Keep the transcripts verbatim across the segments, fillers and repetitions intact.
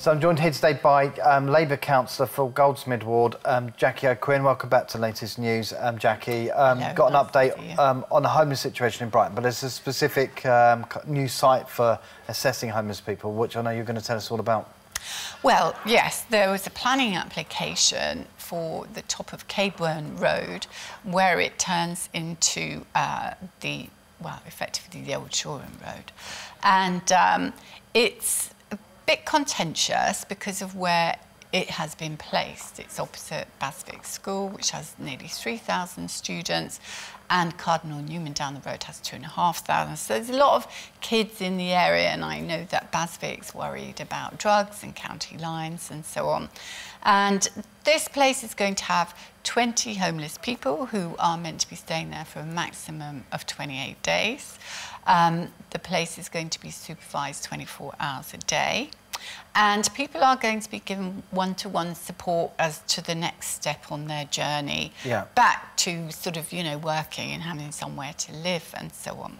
So I'm joined here today by um, Labour Councillor for Goldsmith Ward, um, Jackie O'Quinn. Welcome back to Latest News, um, Jackie. Um, Hello, got an nice update um, on the homeless situation in Brighton, but there's a specific um, new site for assessing homeless people, which I know you're going to tell us all about. Well, yes, there was a planning application for the top of Cadeburn Road, where it turns into uh, the, well, effectively the old Shoreham Road. And um, it's a bit contentious because of where it has been placed. It's opposite Basvick School, which has nearly three thousand students, and Cardinal Newman down the road has two and a half thousand. So there's a lot of kids in the area, and I know that Basvick's worried about drugs and county lines and so on. And this place is going to have twenty homeless people who are meant to be staying there for a maximum of twenty-eight days. Um, the place is going to be supervised twenty-four hours a day. And people are going to be given one-to-one support as to the next step on their journey yeah. back to sort of, you know, working and having somewhere to live and so on.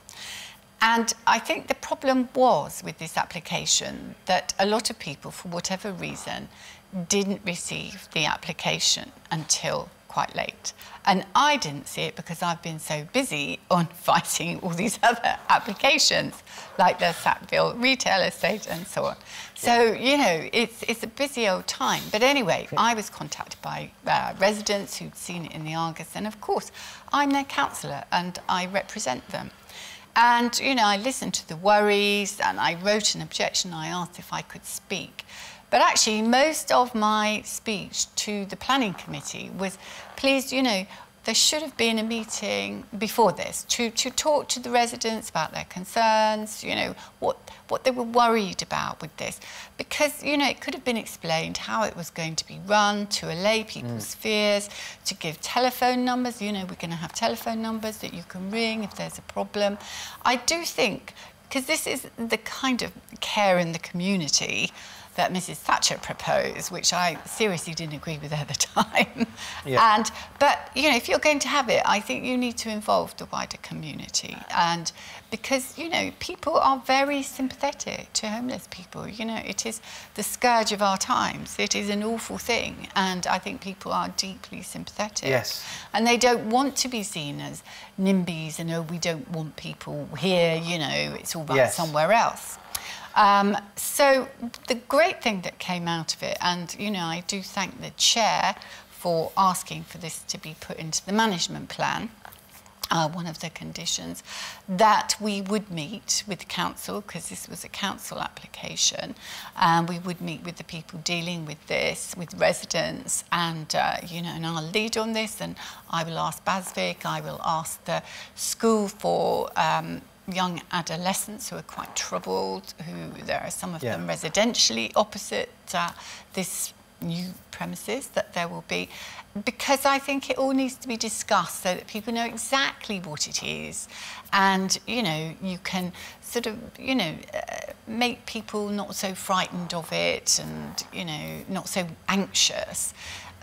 And I think the problem was with this application that a lot of people, for whatever reason, didn't receive the application until quite late. And I didn't see it because I've been so busy on fighting all these other applications, like the Sackville retail estate and so on. So, you know, it's, it's a busy old time. But anyway, I was contacted by uh, residents who'd seen it in the Argus. And of course, I'm their councillor and I represent them. And, you know, I listened to the worries and I wrote an objection. I asked if I could speak. But actually, most of my speech to the planning committee was, please, you know, there should have been a meeting before this to, to talk to the residents about their concerns, you know, what, what they were worried about with this. Because, you know, it could have been explained how it was going to be run, to allay people's mm. fears, to give telephone numbers. You know, we're going to have telephone numbers that you can ring if there's a problem. I do think, because this is the kind of care in the community that Missus Thatcher proposed, which I seriously didn't agree with at the time. Yeah. And, but, you know, if you're going to have it, I think you need to involve the wider community. And because, you know, people are very sympathetic to homeless people. You know, it is the scourge of our times. It is an awful thing. And I think people are deeply sympathetic. Yes. And they don't want to be seen as NIMBYs and, oh, we don't want people here, you know, it's all about yes. somewhere else. Um, so the great thing that came out of it, and, you know, I do thank the chair for asking for this to be put into the management plan, uh, one of the conditions, that we would meet with the council, because this was a council application, and we would meet with the people dealing with this, with residents, and, uh, you know, and I'll lead on this, and I will ask Basvick, I will ask the school for um, young adolescents who are quite troubled, who there are some of yeah. them residentially opposite uh, this new premises that there will be, because I think it all needs to be discussed so that people know exactly what it is, and, you know, you can sort of, you know, uh, make people not so frightened of it and, you know, not so anxious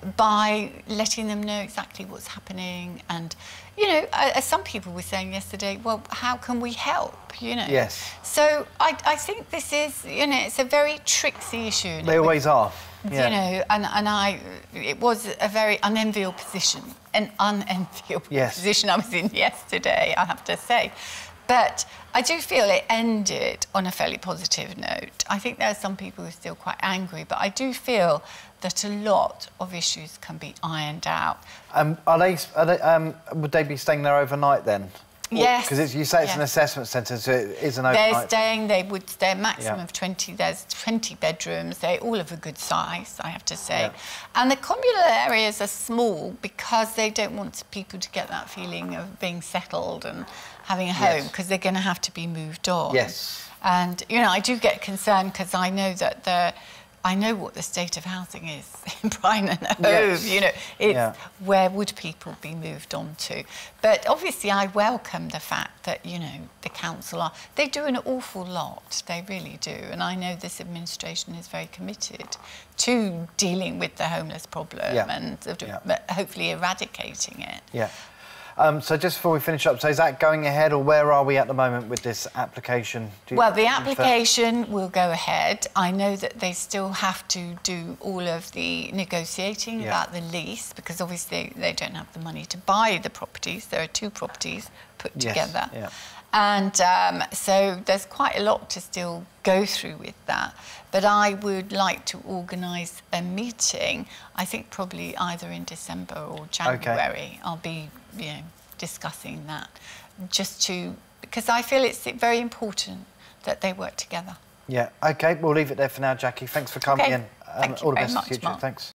by letting them know exactly what's happening. And, you know, as some people were saying yesterday, well, how can we help, you know? Yes. So I, I think this is, you know, it's a very tricksy issue. They always are. Yeah. You know, and, and I, it was a very unenviable position, an unenviable yes. position I was in yesterday, I have to say. But I do feel it ended on a fairly positive note. I think there are some people who are still quite angry, but I do feel that a lot of issues can be ironed out. Um, are they, are they, um, would they be staying there overnight then? Yes. Because you say it's yes. an assessment centre, so it is an overnight. They're staying, they would stay a maximum yeah. of twenty, there's twenty bedrooms, they're all of a good size, I have to say. Yeah. And the communal areas are small because they don't want people to get that feeling of being settled and having a home, because yes. they're going to have to be moved on. Yes. And, you know, I do get concerned because I know that the I know what the state of housing is in Brighton and Hove, yes. you know, it's yeah. where would people be moved on to? But obviously I welcome the fact that, you know, the council are, they do an awful lot, they really do. And I know this administration is very committed to dealing with the homeless problem yeah. and sort of yeah. hopefully eradicating it. Yeah. Um, so just before we finish up, so is that going ahead, or where are we at the moment with this application? Do you, well, the application will go ahead. I know that they still have to do all of the negotiating yeah. about the lease, because obviously they don't have the money to buy the properties. There are two properties put yes. together. Yeah. And um, so there's quite a lot to still go through with that. But I would like to organise a meeting, I think probably either in December or January. Okay. I'll be, you know, discussing that, just to, because I feel it's very important that they work together. Yeah, OK, we'll leave it there for now, Jackie. Thanks for coming okay. in. Um, Thank you all the very best much, in the future. Mark. Thanks.